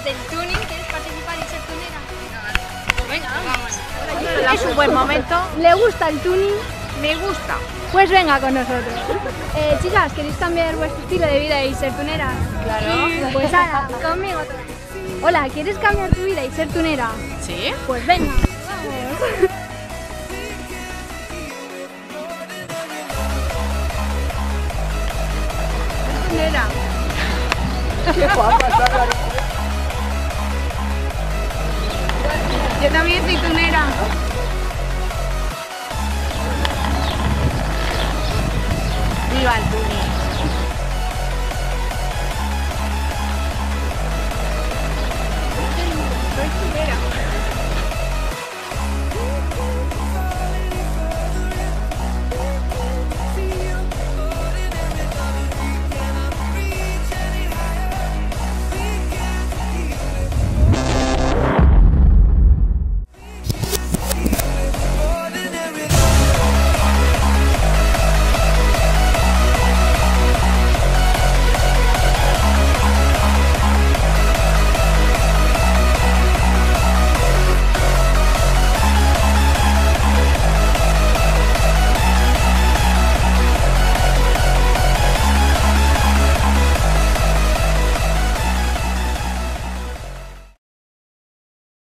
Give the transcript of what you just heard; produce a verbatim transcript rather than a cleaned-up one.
del tuning. ¿Quieres participar y ser tunera? Venga, vamos. Es un buen momento. ¿Le gusta el tuning? Me gusta. Pues venga con nosotros. Eh, chicas, ¿queréis cambiar vuestro estilo de vida y ser tuneras? Claro. Pues ahora, conmigo otra vez. Hola, ¿quieres cambiar tu vida y ser tunera? ¿Sí? Pues venga, vamos. Tunera. ¿Qué guapa